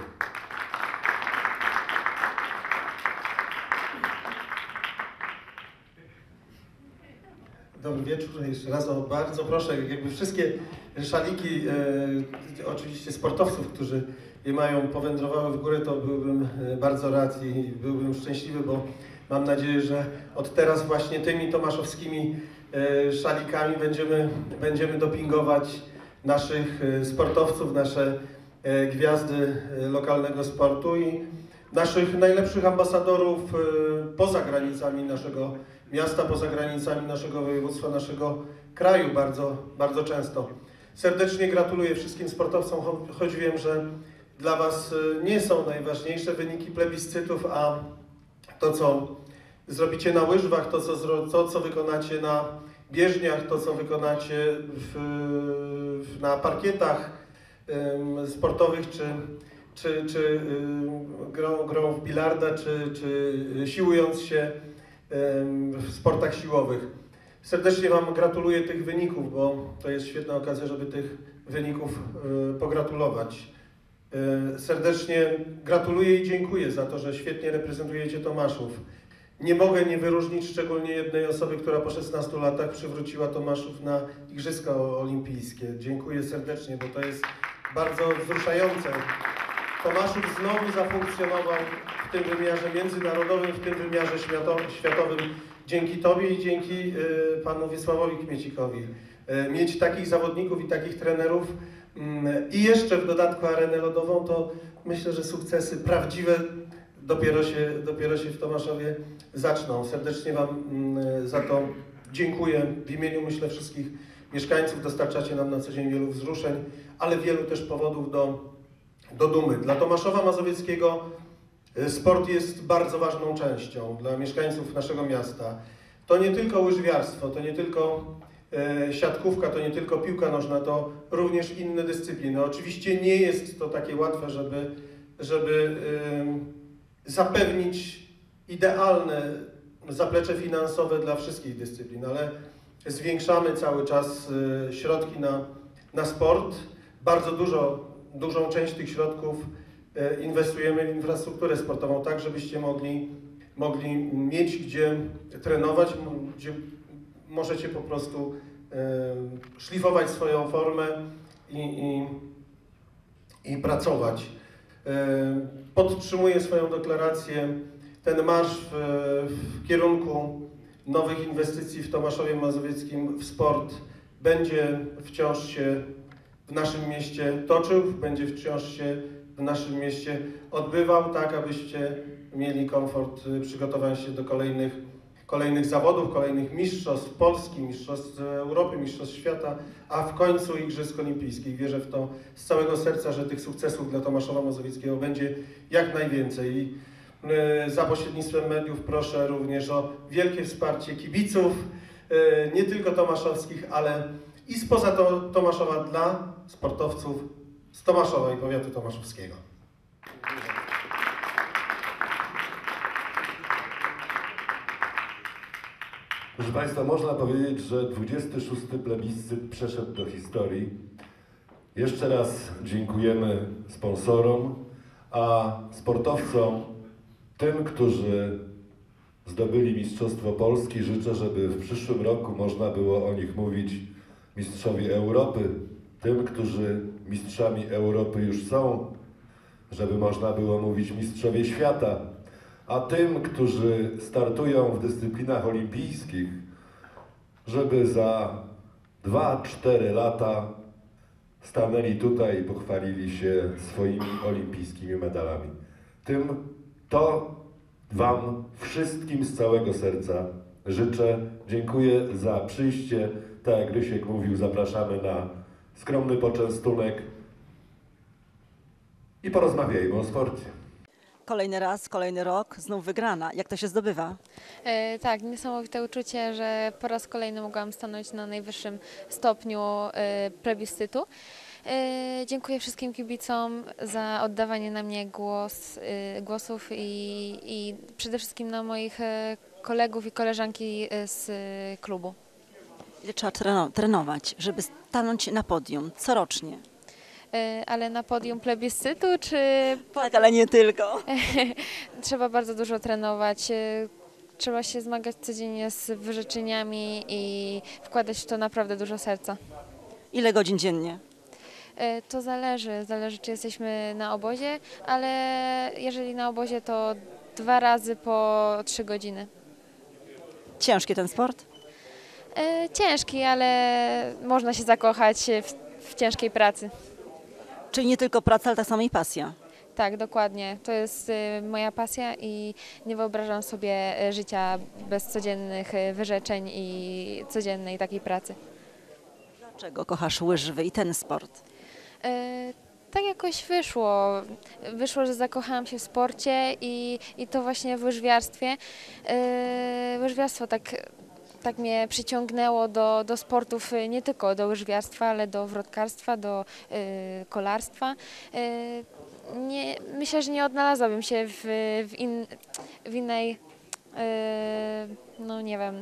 Dobry wieczór. Jeszcze raz bardzo proszę, jakby wszystkie szaliki, oczywiście sportowców, którzy je mają, powędrowały w górę, to byłbym bardzo rad i byłbym szczęśliwy, bo mam nadzieję, że od teraz właśnie tymi tomaszowskimi szalikami będziemy dopingować naszych sportowców, nasze gwiazdy lokalnego sportu i naszych najlepszych ambasadorów poza granicami naszego miasta, poza granicami naszego województwa, naszego kraju bardzo, bardzo często. Serdecznie gratuluję wszystkim sportowcom, choć wiem, że dla Was nie są najważniejsze wyniki plebiscytów, a to, co zrobicie na łyżwach, to, co wykonacie na bieżniach, to, co wykonacie na parkietach sportowych, czy grą w bilarda, czy siłując się w sportach siłowych. Serdecznie Wam gratuluję tych wyników, bo to jest świetna okazja, żeby tych wyników pogratulować. Serdecznie gratuluję i dziękuję za to, że świetnie reprezentujecie Tomaszów. Nie mogę nie wyróżnić szczególnie jednej osoby, która po 16 latach przywróciła Tomaszów na Igrzyska Olimpijskie. Dziękuję serdecznie, bo to jest bardzo wzruszające. Tomaszów znowu zafunkcjonował w tym wymiarze międzynarodowym, w tym wymiarze światowym dzięki Tobie i dzięki panu Wiesławowi Kmiecikowi. Mieć takich zawodników i takich trenerów i jeszcze w dodatku arenę lodową, to myślę, że sukcesy prawdziwe dopiero się w Tomaszowie zaczną. Serdecznie Wam za to dziękuję. W imieniu, myślę, wszystkich mieszkańców dostarczacie nam na co dzień wielu wzruszeń, ale wielu też powodów do dumy. Dla Tomaszowa Mazowieckiego sport jest bardzo ważną częścią dla mieszkańców naszego miasta. To nie tylko łyżwiarstwo, to nie tylko siatkówka, to nie tylko piłka nożna, to również inne dyscypliny. Oczywiście nie jest to takie łatwe, żeby zapewnić idealne zaplecze finansowe dla wszystkich dyscyplin, ale zwiększamy cały czas środki na sport. Bardzo dużą część tych środków inwestujemy w infrastrukturę sportową, tak żebyście mogli mieć gdzie trenować, gdzie możecie po prostu szlifować swoją formę i pracować. Podtrzymuję swoją deklarację. Ten marsz w kierunku nowych inwestycji w Tomaszowie Mazowieckim w sport będzie wciąż się w naszym mieście toczył, będzie wciąż się w naszym mieście odbywał, tak abyście mieli komfort przygotowań się do kolejnych kolejnych zawodów, kolejnych mistrzostw Polski, mistrzostw Europy, mistrzostw świata, a w końcu Igrzysk Olimpijskich. Wierzę w to z całego serca, że tych sukcesów dla Tomaszowa Mazowieckiego będzie jak najwięcej. I za pośrednictwem mediów proszę również o wielkie wsparcie kibiców, nie tylko tomaszowskich, ale i spoza Tomaszowa dla sportowców z Tomaszowa i powiatu tomaszowskiego. Proszę Państwa, można powiedzieć, że 26. plebiscyt przeszedł do historii. Jeszcze raz dziękujemy sponsorom, a sportowcom, tym, którzy zdobyli Mistrzostwo Polski, życzę, żeby w przyszłym roku można było o nich mówić mistrzowie Europy. Tym, którzy mistrzami Europy już są, żeby można było mówić mistrzowie świata. A tym, którzy startują w dyscyplinach olimpijskich, żeby za 2-4 lata stanęli tutaj i pochwalili się swoimi olimpijskimi medalami. To Wam wszystkim z całego serca życzę. Dziękuję za przyjście. Tak jak Rysiek mówił, zapraszamy na skromny poczęstunek i porozmawiajmy o sporcie. Kolejny raz, kolejny rok, znów wygrana. Jak to się zdobywa? Tak, niesamowite uczucie, że po raz kolejny mogłam stanąć na najwyższym stopniu plebiscytu. Dziękuję wszystkim kibicom za oddawanie na mnie głosów i przede wszystkim na moich kolegów i koleżanki z klubu. Ile trzeba trenować, żeby stanąć na podium corocznie? Ale na podium plebiscytu, czy... Tak, ale nie tylko. Trzeba bardzo dużo trenować. Trzeba się zmagać codziennie z wyrzeczeniami i wkładać w to naprawdę dużo serca. Ile godzin dziennie? To zależy, czy jesteśmy na obozie, ale jeżeli na obozie, to 2 razy po 3 godziny. Ciężki ten sport? Ciężki, ale można się zakochać w ciężkiej pracy. Czyli nie tylko praca, ale tak samo i pasja. Tak, dokładnie. To jest moja pasja i nie wyobrażam sobie życia bez codziennych wyrzeczeń i codziennej takiej pracy. Dlaczego kochasz łyżwy i ten sport? Tak jakoś wyszło. Wyszło, że zakochałam się w sporcie i to właśnie w łyżwiarstwie. Łyżwiarstwo tak mnie przyciągnęło do sportów, nie tylko do łyżwiarstwa, ale do wrotkarstwa, do kolarstwa. Myślę, że nie odnalazłabym się w innej, no nie wiem,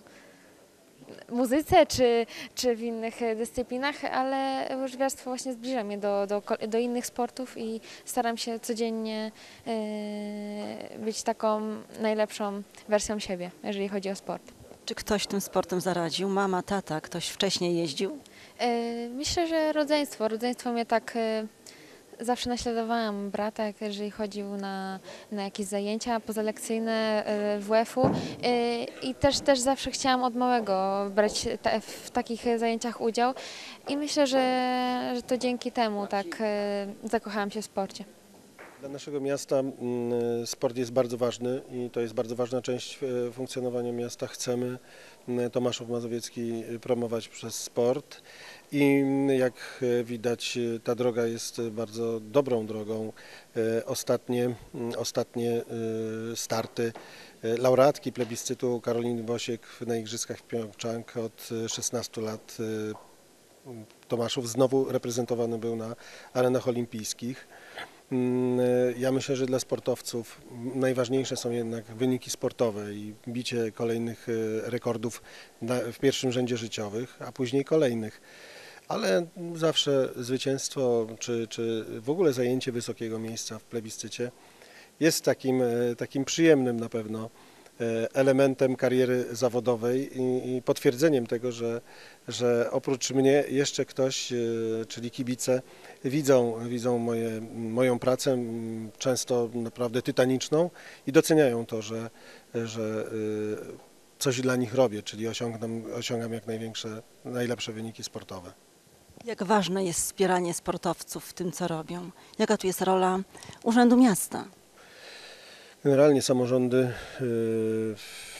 muzyce czy w innych dyscyplinach, ale łyżwiarstwo właśnie zbliża mnie do innych sportów i staram się codziennie być taką najlepszą wersją siebie, jeżeli chodzi o sport. Czy ktoś tym sportem zaradził? Mama, tata, ktoś wcześniej jeździł? Myślę, że rodzeństwo. Rodzeństwo mnie tak zawsze naśladowałam brata, jeżeli chodził na jakieś zajęcia pozalekcyjne WF-u i też zawsze chciałam od małego brać w takich zajęciach udział i myślę, że to dzięki temu tak zakochałam się w sporcie. Dla naszego miasta sport jest bardzo ważny i to jest bardzo ważna część funkcjonowania miasta. Chcemy Tomaszów Mazowiecki promować przez sport i jak widać ta droga jest bardzo dobrą drogą. Ostatnie starty laureatki plebiscytu Karoliny Bosiek na Igrzyskach w Pjongczang od 16 lat Tomaszów znowu reprezentowany był na arenach olimpijskich. Ja myślę, że dla sportowców najważniejsze są jednak wyniki sportowe i bicie kolejnych rekordów w pierwszym rzędzie życiowych, a później kolejnych. Ale zawsze zwycięstwo czy w ogóle zajęcie wysokiego miejsca w plebiscycie jest takim przyjemnym na pewno elementem kariery zawodowej i potwierdzeniem tego, że oprócz mnie jeszcze ktoś, czyli kibice, widzą moją pracę, często naprawdę tytaniczną i doceniają to, że coś dla nich robię, czyli osiągam jak najlepsze wyniki sportowe. Jak ważne jest wspieranie sportowców w tym, co robią? Jaka tu jest rola Urzędu Miasta? Generalnie samorządy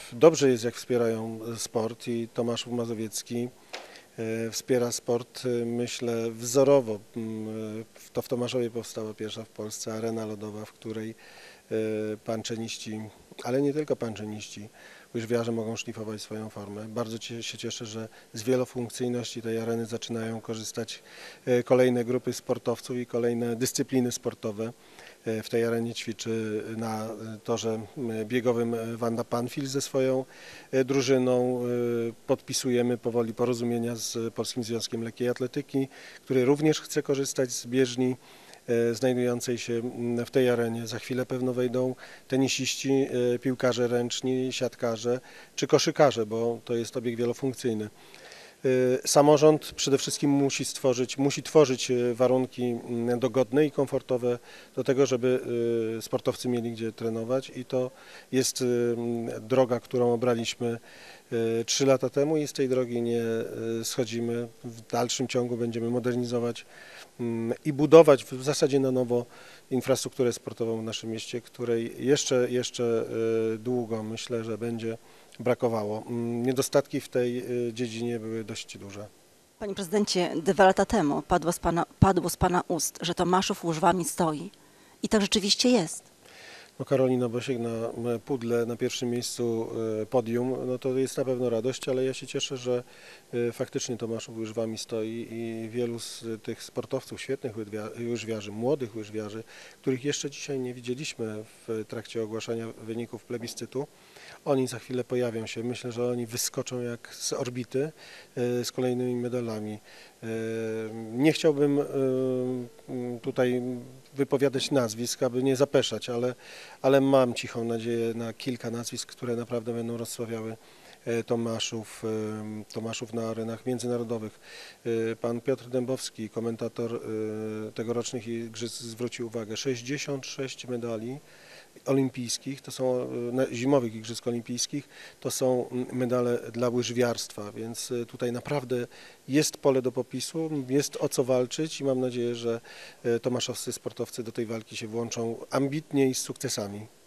Dobrze jest, jak wspierają sport i Tomaszów Mazowiecki wspiera sport, myślę, wzorowo. To w Tomaszowie powstała pierwsza w Polsce arena lodowa, w której panczeniści, ale nie tylko panczeniści, łyżwiarze mogą szlifować swoją formę. Bardzo się cieszę, że z wielofunkcyjności tej areny zaczynają korzystać kolejne grupy sportowców i kolejne dyscypliny sportowe. W tej arenie ćwiczy na torze biegowym Wanda Panfil ze swoją drużyną. Podpisujemy powoli porozumienia z Polskim Związkiem Lekkiej Atletyki, który również chce korzystać z bieżni znajdującej się w tej arenie. Za chwilę pewno wejdą tenisiści, piłkarze ręczni, siatkarze czy koszykarze, bo to jest obiekt wielofunkcyjny. Samorząd przede wszystkim musi tworzyć warunki dogodne i komfortowe do tego, żeby sportowcy mieli gdzie trenować i to jest droga, którą obraliśmy 3 lata temu i z tej drogi nie schodzimy. W dalszym ciągu będziemy modernizować i budować w zasadzie na nowo infrastrukturę sportową w naszym mieście, której jeszcze długo, myślę, że będzie brakowało. Niedostatki w tej dziedzinie były dość duże. Panie prezydencie, 2 lata temu padło z pana ust, że Tomaszów łużwami stoi. I tak rzeczywiście jest. No Karolina Bosiek na pudle na pierwszym miejscu podium, no to jest na pewno radość, ale ja się cieszę, że faktycznie Tomaszów łyżwami stoi i wielu z tych sportowców, świetnych łyżwiarzy, młodych łyżwiarzy, których jeszcze dzisiaj nie widzieliśmy w trakcie ogłaszania wyników plebiscytu, oni za chwilę pojawią się. Myślę, że oni wyskoczą jak z orbity z kolejnymi medalami. Nie chciałbym tutaj wypowiadać nazwisk, aby nie zapeszać, ale mam cichą nadzieję na kilka nazwisk, które naprawdę będą rozsławiały Tomaszów na arenach międzynarodowych. Pan Piotr Dębowski, komentator tegorocznych igrzysk, zwrócił uwagę, 66 medali olimpijskich, to są zimowych igrzysk olimpijskich, to są medale dla łyżwiarstwa, więc tutaj naprawdę jest pole do popisu, jest o co walczyć i mam nadzieję, że tomaszowscy sportowcy do tej walki się włączą ambitnie i z sukcesami.